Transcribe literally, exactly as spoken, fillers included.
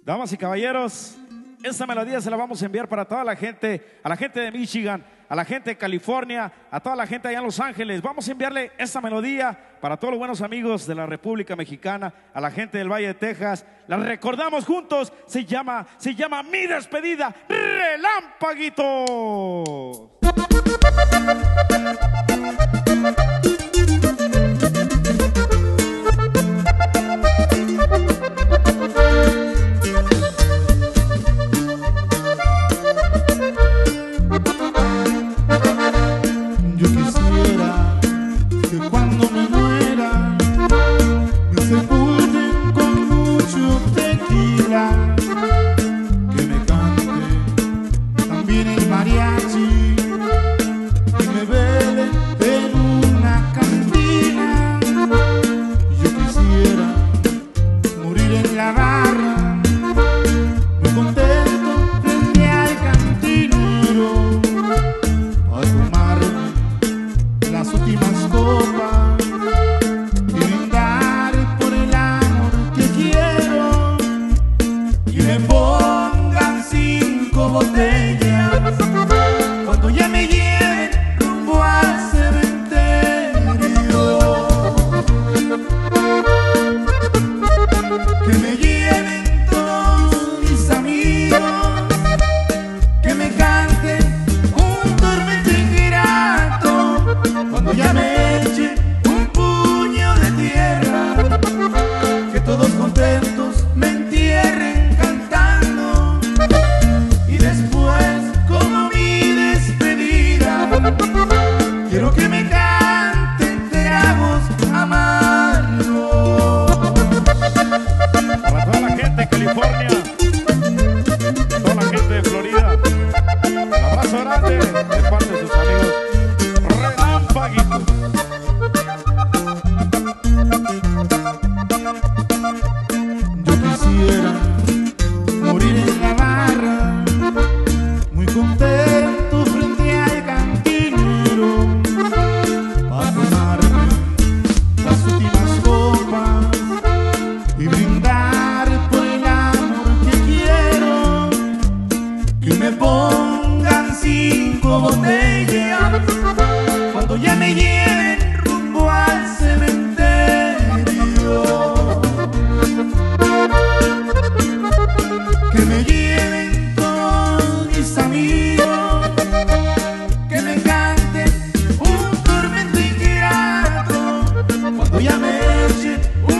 Damas y caballeros, esta melodía se la vamos a enviar para toda la gente, a la gente de Michigan, a la gente de California, a toda la gente allá en Los Ángeles. Vamos a enviarle esta melodía para todos los buenos amigos de la República Mexicana, a la gente del Valle de Texas. La recordamos juntos, se llama, se llama Mi Despedida, Relámpaguito. Cuando ya me lleven rumbo al cementerio, que me lleven todos mis amigos, que me canten un tormento ingrato, cuando ya me eche un puño de tierra, que todos contentos me entierren cantando. Y después, como mi despedida, quiero que me canten tragos amargos. Para toda la gente de California, toda la gente de Florida, un abrazo grande de parte de sus amigos Relámpaguito. Yo quisiera morir en la barra, muy contento frente al cantinero, a tomarme las últimas copas y brindar por el amor que quiero, que me pongan cinco botellas cuando ya me lleven rumbo al cementerio, que me lleven todos mis amigos, que me canten un tormento ingrato, cuando ya me echen un